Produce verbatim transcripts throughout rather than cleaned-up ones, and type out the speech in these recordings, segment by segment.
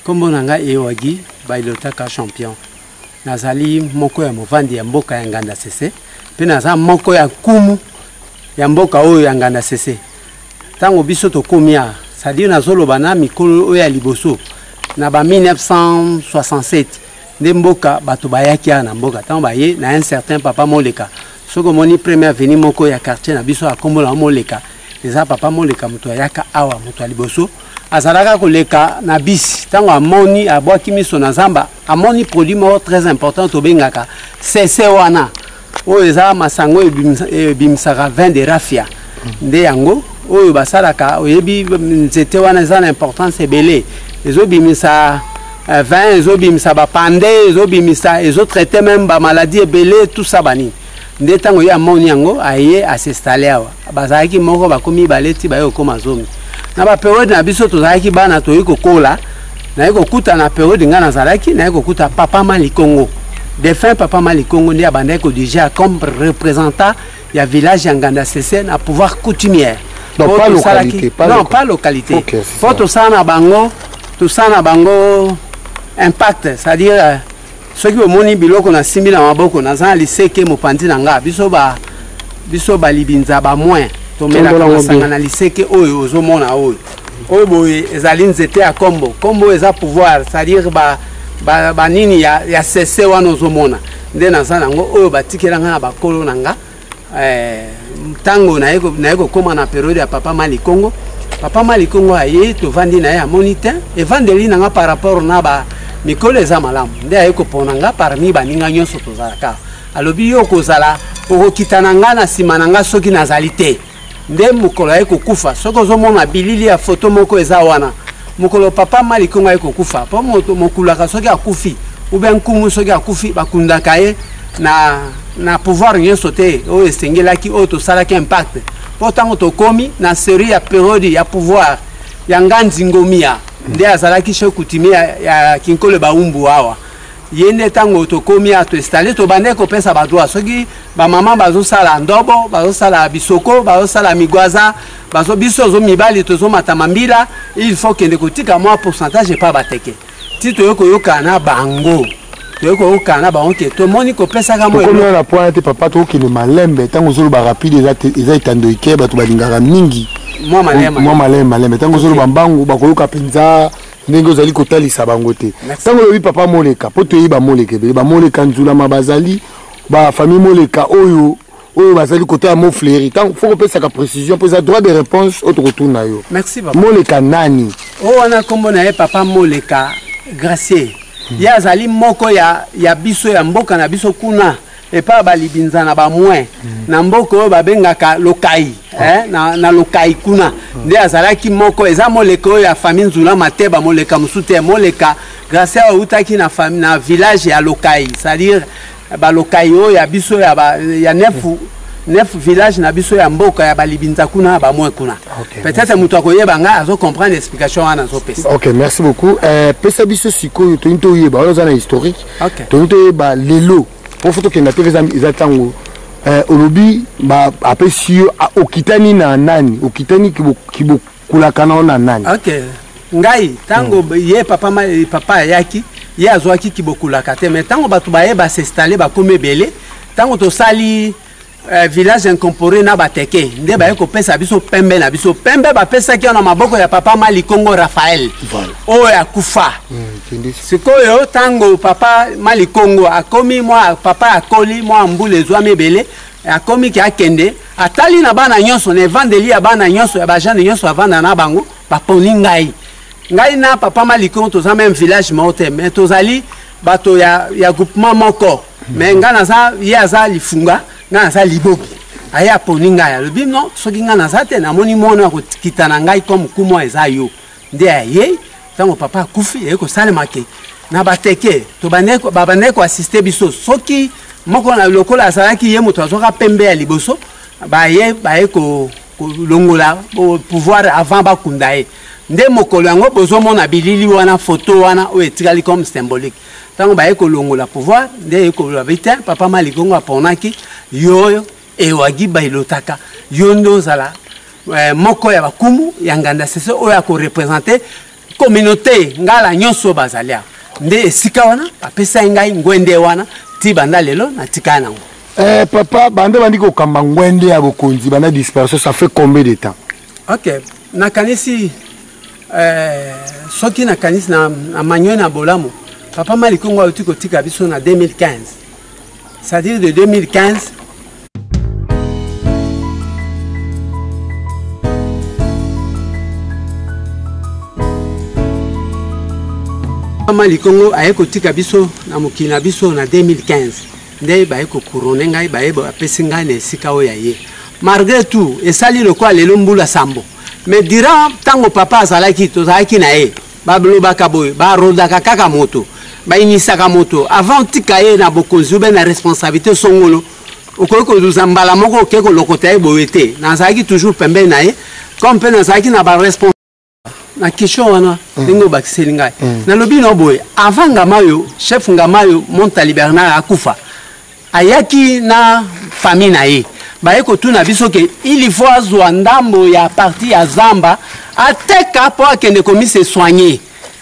Kombo nanga ewagi bailotaka champion. Nazali moko ya movandi ya Mboka ya Nganda Sese. Pe naza moko ya kumu ya Mboka oyo ya Nganda Sese. Tango biso to komia, c'est-à-dire nazolo bana mikolo oyo ya liboso. Na ba mille neuf cent soixante-sept. Nde Mboka bato bayaki na Mboka. Tango baye na un certain papa Moleka. Soko moni première venue moko ya quartier na biso a kombo la Moleka. Eza papa Moleka muto yaka awa muto ya liboso. Azalaka koleka na bisi tango amoni abwaki miso na zamba amoni produit moko très important to bengaka Sese wana oyo eza masango ebimisaka vin de raffia nde yango oyo basalaka oyebi nzete wana eza na importance ebele ezobimisa vin ezobimisa bapande ezobimisa ezotraite même bamaladi ebele tout ça bani nde tango ye amoni yango aye asestale awa bazalaki moko bakomi baleti baye okoma zomi na ba période na biso tozalaki bana toyi kokola na yeko kuta na période ngana zalaki na yeko kuta papa Malikongo défunt papa Malikongo ndi abandaki ko déjà comme représentant ya village ya Nganda Sese na pouvoir coutumière. Donc pas localité, pas non local. pas localité. Okay, faut tout ça na bango, tout ça na bango impact, c'est-à-dire ceux qui omoni biloko na simi na maboko na za liseke mopandi na nga biso ba biso ba libinza ba moins to mela ka sangana liseke oyo ozomona oyo oyo boye ezali nzete ya kombo kombo eza pouvoir, c'est-à-dire ba ba, ba nini ya ya Sese wana ozomona nde na za nango oyo batikela nga na bakolo nanga eh tango na yeko na yeko koma na période ya papa Malikongo papa Malikongo aye to vandi na ya moniteur et vandeli nanga par rapport na ba mikolo eza malamu nde ayeko ponanga parmi baninga nyonso tozalaka alobi yo kozala okokitana nga na sima na nga soki nazali te nde mokolo ayeko kufa soki ozomona bilili ya foto moko eza wana mokolo papa Malikongo ayeko kufa po moto mokulaka soki akufi ou bien nkumu soki akufi bakundaka ye na na pouvoir nyonso te oyo esengelaki oyo tosalaki impact po ntango tokomi na série ya période ya pouvoir ya Ngandi Ngomia nde azalaki che coutumier ya, ya kinkolo baumbu awa yende tango tokomi a to installer to bande ko pesa ba droit soki ba mama bazo sala ndobo bazo sala bisoko bazo sala migwaza bazo biso zo mibali to zo matamambila il faut que ndekotika moi pourcentage pas bateke tito yoko yoka na bango to ko kana ba onke to moni ko pesa ka mo ko na pointe papa to ki le malembe tango zo ba rapide eza eza itando ike ba to balingaka mingi moi malembe moi malembe malembe tango zo ba mbangu ba ko yoka penza ndenge ozali kotalisa bango te tango lobi papa Moleka po to yiba Moleka be ba Moleka nzula mabazali ba famille Moleka oyo oyo bazali côté ya mo fléri tant faut ko pesa ka précision pour ça droit de réponse autre retour na yo. Merci papa. Moleka nani o wana kombo na ye papa Moleka Gracier ya zali moko ya ya biso ya Mboka na biso kuna et pas balibinza na ba moins na Mboka oyo babengaka lokai eh na na lokai kuna nde azalaki moko eza Moleka oyo ya famille Nzula Mateba Moleka musute Moleka grâce à utaki na famille na village ya lokai, c'est-à-dire ba lokai oyo ya biso ya ba ya nefu neuf villages na biso ya Mboka ya balibinza kuna ba moins kuna. Peut-être muto akoyeba nga azo comprendre l'explication wana zo pesa. OK, merci beaucoup. Euh pesa biso sikoyo to into yeba oza na historique. To into yeba lelo pour photo que na T V za tango euh olobi ba apesi yo okitani na nani okitani kibo kibo kulakana na nani. OK. Ngai tango mm. ye papa ma papa yaki ye azwaki kibokulaka te mais tango batu ba yeba s'installer ba comme belé tango to sali Uh, village incorporé na bateke nde ba yeko pesa biso pembe na biso pembe ba pesa ki na maboko ya papa Malikongo Raphaël o ya kufa mm, sikoyo tango papa Malikongo akomi moi papa akoli moi mbule zwa mebele akomi ki akende atali na bana nyonso ne vandeli ya bana nyonso ya bajane nyonso avanda na bango ba poni ngai ngai na papa Malikongo to za même village mote mais tozali bato ya ya groupement moko mm. mais ngana za ya za lifunga na za liboki aya poninga ya lobi non soki nga na zate na moni mona ko kitana ngai comme kumo eza yo nde aye tango papa kufi e ko salema ke na bateke to baneko babaneko assister biso soki moko na lokola azalaki ye moto azoka pembe ya liboso ba ye ba ye ko longola pouvoir avant ba kundae nde mokolo yango bozo mona bilili wana photo wana o etikali comme symbolique tango ba ye ko longola pouvoir nde ko labita papa Malikongo aponaki yoyo ewagi bailotaka yondo zala eh, moko ya bakumu ya Nganda Sese oyo ko représenter communauté ngala nyonso bazalia nde esika wana apesa ngai ngwende wana ti banda lelo na tika nango. Eh papa bande bandi ko kamba ngwende ya bokonzi bana dispersion ça fait combien de temps? OK, na kanisi euh soki na kanisi na, na manyo na bolamo papa malikongo auti ko tika biso na deux mille quinze. C'est-à-dire de deux mille quinze Papa Likongo a ekotika biso na mokili na biso na deux mille quinze. Nde ba eko couronner ngai ba ebo apesi ngai na sika oya ye. Malgré tout, esali lokwa lelo mbula sambo. Mais durant tango papa azalaki tozalaki na ye, ba blobaka boy, ba rodaka kaka moto, ba inisaka moto avant tika ye na bokonzi be na responsabilité songolo. Okoko duzambala moko keko lokota ye boyete. Nazalaki toujours pembe na ye, comme pe nazalaki na ba responsabilité na question wana ndingo bakiseli ngai na lobi no boy avant ngamayo chef ngamayo Montali Bernard akufa ayaki na famille na ye baeko tuna biso ke il faut azwa ndambo ya parti ya zamba ateka po akende komi se soigner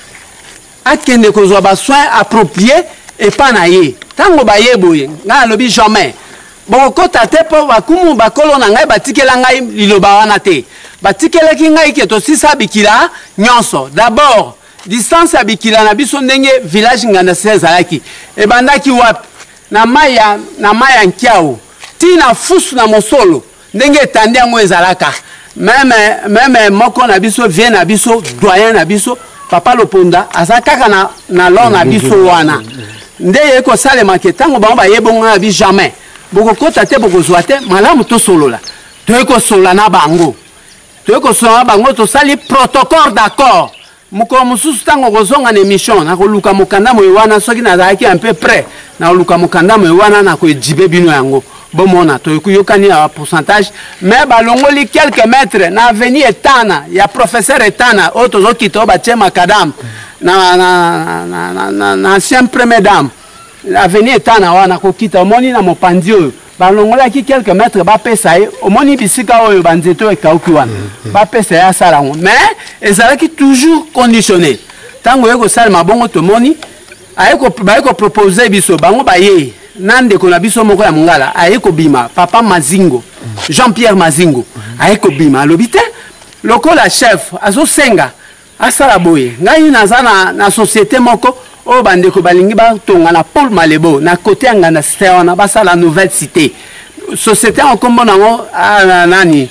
akende kozwa ba soin approprié et pas na ye tango ba ye boye nga lobi jamais bon kota te po bakumu bakolo na ngai batikela ngai liloba wana te batikela ki ngai ke to sisa bikila nyonso d'abord distance ya bikila na biso ndenge village Nganda sezalaki e bandaki wapi na maya na maya nkiao tina fusu na mosolo ndenge etandi yango ezalaka même même moko na biso vie na biso doyen na biso papa Loponda azakaka na na lo na biso wana nde yeko sale maketango ba ba yebonga na bi jamais boko kota te boko zoate malamu to solola to yeko sola na bango to yeko sola na bango to sali protocole d'accord muko mususu tango kozonga na émission na koluka mokanda moywana soki na zaki un peu près na koluka mokanda moywana na ko ejibe bino yango bomona to yokani a pourcentage mais balongoli quelques mètres na avenue etana ya professeur etana auto zokito ba tchema kadam na na na na na ancien première dame avenue etana wana ko kita moni na mopandi oyo balongola ki quelques mètres ba pesa ye omoni bisika oyo banzeto e kauki wana ba pesa ya sala ngo mais ezalaki toujours conditionné tango yeko sala mabongo to moni ayeko ba yeko proposer biso bango ba ye nande ko na biso moko ya mongala ayeko bima papa Mazingo Jean-Pierre Mazingo ayeko bima lobite lokola chef azo senga asala boye ngai nazana na société moko o bandeko balingi ba tonga na Paul Malebo na côté Nganda na basa la nouvelle cité société en combo nango nani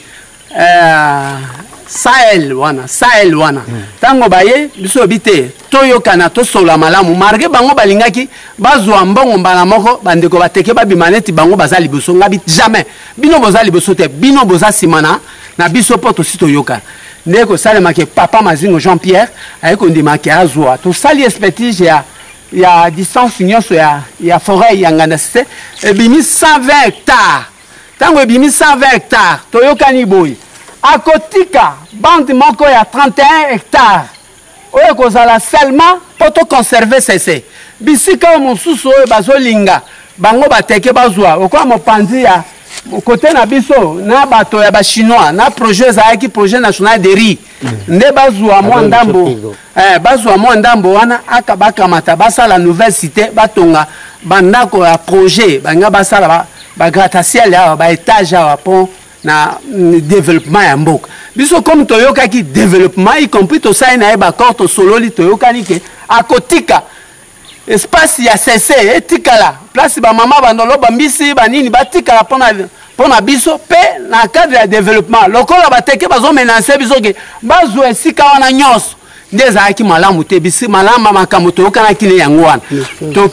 euh Sahel wana Sahel wana tango baye biso bité toyoka na to sola malamu marge bango balingaki bazwa mbongo mbala moko bandeko bateke ba bimaneti bango bazali boso ngabi jamais bino bozali boso te bino boza simana na biso poto sito yoka ndeko salema ke papa Mazingo Jean-Pierre ayeko ndima ke azwa to sali expertise ya ya distance nyonso ya ya forêt ya Nganda Sese e bimi cent vingt hectares tango e bimi cent vingt hectares to yokani boy akotika bande moko ya trente et un hectares oyo kozala seulement poto conserver Sese bisika mosusu oyo bazolinga bango bateke bazwa okwa mopanzi ya côté na biso na bato ya ba chinois na projet zaki projet national de riz nde bazwa mo ndambo eh bazwa mo ndambo wana akabaka mata basala nouvelle cité batonga bandako ya projet banga basala ba, ba gratte-ciel ya ba étage ya pont na développement ya Mboka biso comme toyoka ki développement y compris to sai na ba corto sololi toyoka ni ke akotika espace ya Sese etikala place ba mama bandolo bambisi banini batikala pona pona biso pe na cadre ya développement lokola bateke bazo menacer biso ke bazo esika wana nyonso ndeza aki malamu te bisi malama makambo toyoka kile yango wana to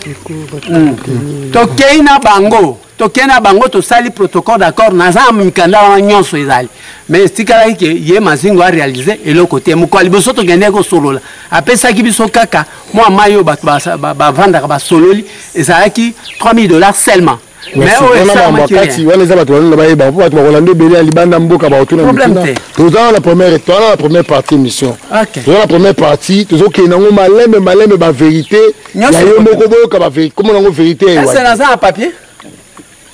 to keina bango to kena bango to sali protocole d'accord na za mikanda wana nyonso ezali mais tikala ke ye Mazingo a réaliser et le côté moko liboso to gende ko solola apesa ki biso kaka moi mayo ba ba vendre ba sololi ezalaki trois mille dollars seulement mais on a makati wala za bato wala ba yeba po bato bakolande bele libanda Mboka ba otuna mikina to za la première étoile la première partie mission OK to la première partie to zo ke nango malembe malembe ba vérité ya yo moko boyoka ba vérité comment nango vérité c'est dans un papier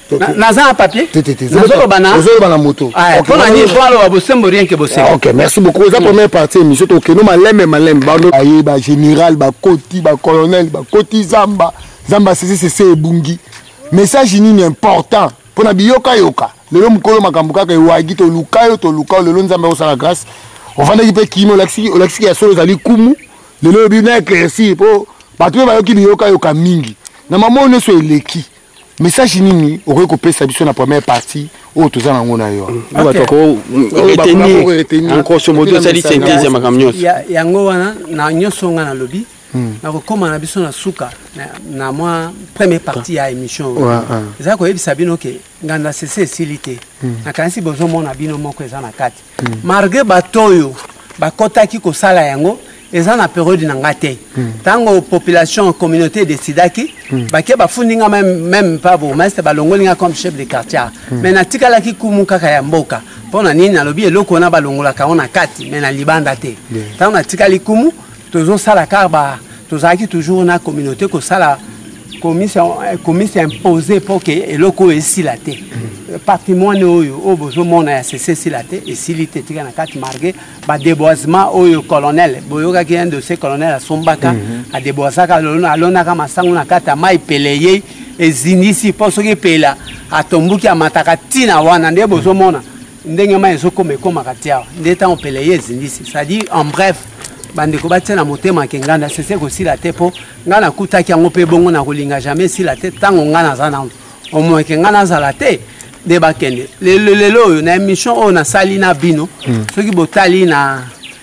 naza un papier. Nazo bana. Nazo bana moto. OK. On a ni voilà bosembo rien que bosembo. OK, merci beaucoup. La première partie émission OK, nous malem malem bando aye ba général ba koti ba colonel ba koti zamba. Zamba c'est c'est c'est bungi. Message ni important. Pour na biyoka yoka. Lelo mukolo makambuka ka wagi to lukayo to lukao lelo nzamba o sala grâce. On va n'équiper kimo laxi o laxi ya solo zali kumu. Lelo bi na éclairci po batu ba yoki biyoka yoka mingi. Na maman on so eleki. Message nini aurait coupé sa biso na première partie au tout ça ngona yo. Ba to ko retenir en grosso modo ça dit synthèse ya makamnyo. Ya yango wana na nyoso nga na lobby. Na ko koma na biso na suka na moi première partie ya émission. Ça ko yebisa bino ke nganda Sese silité. Na kansi bozo mona bino moko eza na kati. Malgré batoyo bakotaki ko sala yango eza na période na ngate. Tango population communauté décidaki bake bafundinga même même pas bon mais c'est balongolinga comme chef de quartier. Mais na tikala ki kumu kaka ya Mboka. Pona nini na lobi eloko na balongola ka ona kati mais na libanda te. Tango na tikali kumu tozo sala karba tozaki toujours na communauté ko sala commission commission imposée pour que eloko esilate. Patrimoine oyo o bozo mona ya Sese silate et silité tika na kati marqué ba déboisement oyo colonel Boyoka qui est un de ces colonels à Sombaka a déboisaka lona alona kama sango na kata mai peleye ezinisi poso ke pela atombuki amataka tina wana nde bozo mona ndenge mai ezoko mekoma katia ndeta on peleye ezinisi ça dit en bref bande ko batina motema ke nganda Sese ko silate po ngana kutaki yango pe bongo na kolinga jamais silate tango ngana zana au moins ke ngana zalate de bakende lelo lelo na émission on a salina bino ceux qui botali na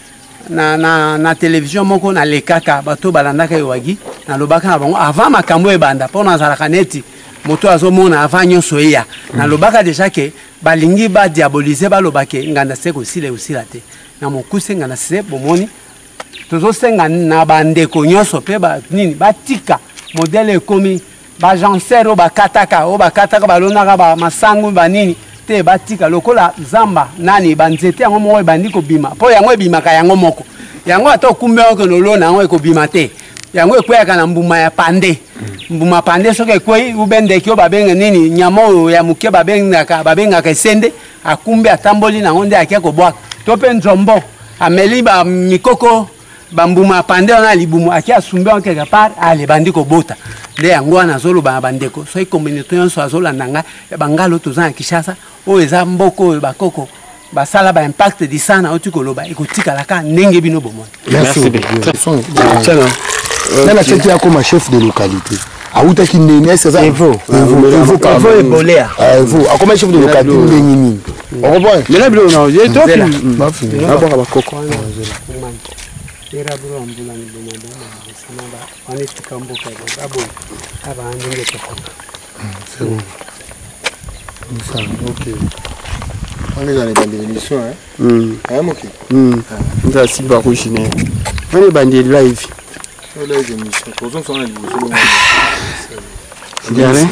na na na télévision moko na lekaka bato balandaka yowagi na lobaka na bango avant makambo e banda pona zala kaneti moto azomona avant nyonso ya na lobaka déjà que balingi ba diaboliser ba lobake nganda Sese ko sile osila te na mokuse nganda Sese bomoni tozo senga na bandeko nyonso pe ba nini batika modèle ekomi ba jansero ba kataka o ba kataka balonaka ba masangu ba nini te batika lokola zamba nani banzete yango moko bandi ko bima po yango ebima ka yango moko yango ato kumbe ko lolona yango ko bima te yango ekweka na mbuma ya pande mbuma pande soke kwei ubende kyo babenga nini nyamo ya muke babenga ka babenga ka sende akumbe atamboli na ngonde akia ko bwaka to pe nzombo ameli ba mikoko bambuma pande na libumu akia sumbe en quelque part ale bandi ko bota le yango wana zolo ba bandeko so communauté nyonso azolanda nga bangalo tozana Kishasa o eza mboko bakoko basala ba impact di sana otukoloba ekotika laka ndenge bino bomona. Merci beaucoup. Nana cheki yako ma chef de localité auta ki ndene c'est ça Evo Evo Evo Ebolea Evo akoma chef de localité ndenge nini on revoit mais là bilo non j'ai toi ma fille d'abord bakoko era bro ambula ni bomada sana ba ani tikambo ka abo aba ndenge to c'est bon ça OK on est dans les bandes d'émission hein hum ah OK hum ça si ba rochine on est bandé live on est émission pour ça on est bien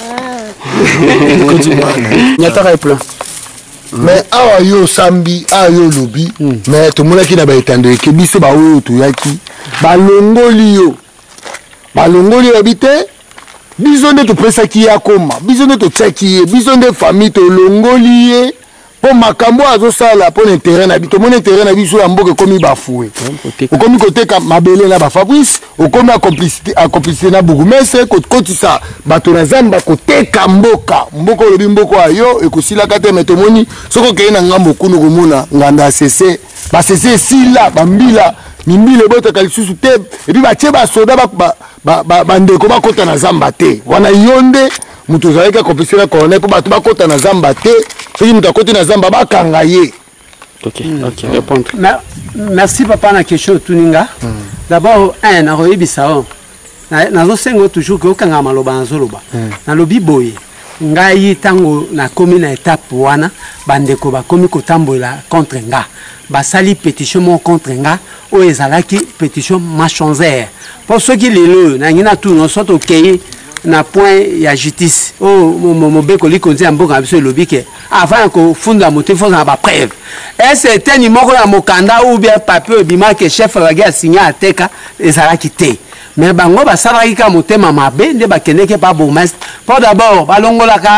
nyataka plan mais awa yo sambi ayo lobi mais to mona ki na ba etando ke biso ba oyo to yaki balongoli yo balongoli habité biso nde to presa ki yakoma biso nde to tsaki biso nde famille to longoli ye po makambo azo sala po intérêt na bito mon intérêt na biso ya mboka komi bafoué okomi koteka mabele na ba Fabrice okomi complicité complicité na bourgmestre ko kotisa bato na zamba koteka mboka mboka lobi mboko ayo ekosila kate metomoni soko ke na ngambo kuno komona nganda Sese ba Sese sila bambila mimbile bota kalisusu te et puis ba tie ba soda ba ba bandeko bakota na zamba te wana yonde mutu zaleka complicité na colonel po bato bakota na zamba te. Si nous côté na zamba ba kangaye. OK, OK, répondre. Merci papa na question tuninga. D'abord un na royebisa. Na nazo sengo toujours que okanga maloba nzoloba. Na lobi boye. Ngai tango na komi na étape wana bandeko ba komi ko tambola contre nga. Ba sali pétition mon contre nga o ezalaki pétition machonzère. Pour ceux qui lelo na ngina tout no soto keye na point ya justice o mo beko likonzi ya mboka biso lobi ke avant ko funda motif faut na ba preuve et c'est un moko ya mokanda ou bien papier bima ke chef la guerre signé ateka ezala kité mais bango ba salaki ka motema mabe nde ba keneke pa bourgmestre pour d'abord balongolaka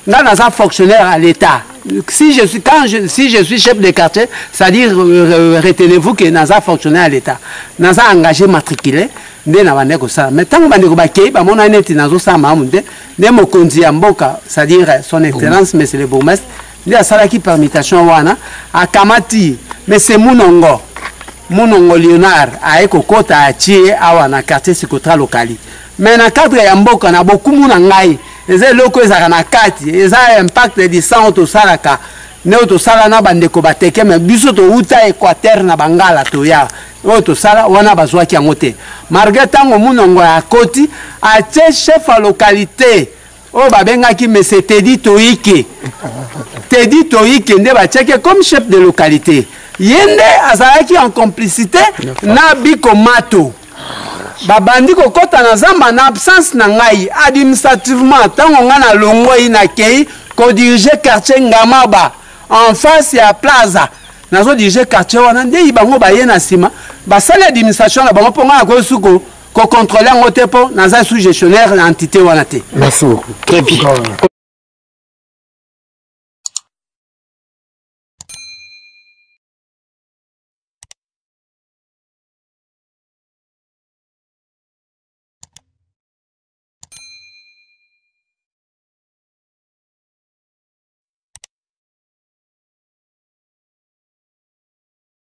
nga naza fonctionnaire à l'État. Si je suis quand je si je suis chef de quartier, c'est-à-dire euh, retenez-vous que naza fonctionnaire à l'État. Naza engagé matriculé ndé na bande ko ça. Mais tant bande ko bakei ba mona neti nazo sa mamunde ndé mokonzi ya Mboka, c'est-à-dire son excellence monsieur le bourgmestre, ndé asala ki permutation wana akamati mais c'est munongo. Munongo Léonard a eko kota atie awa na quartier Sikotra locali. Mais na cadre ya Mboka na beaucoup muna ngai. Eza loko ezaka na kati, eza impact de sang to salaka. Ne to sala na bandeko bateke mais biso to uta Équateur na Bangala to ya. O to sala wana bazwa ki angote. Malgré tango munongo ya koti atie chef à localité. O babenga ki mais c'est Teddy Toike. Teddy Toike nde ba cheke comme chef de localité. Yende azalaki en complicité na Biko Mato. Babandi ko kota na zamba na absence na ngai administrativement tango nga na longo ina kei ko diriger quartier Ngamaba en face ya plaza nazo diriger quartier wana nde ibango ba yena sima ba sala administration na bango ponga ko suko ko contrôler ngote po naza sous gestionnaire l'entité wana te. Merci beaucoup. Très bien.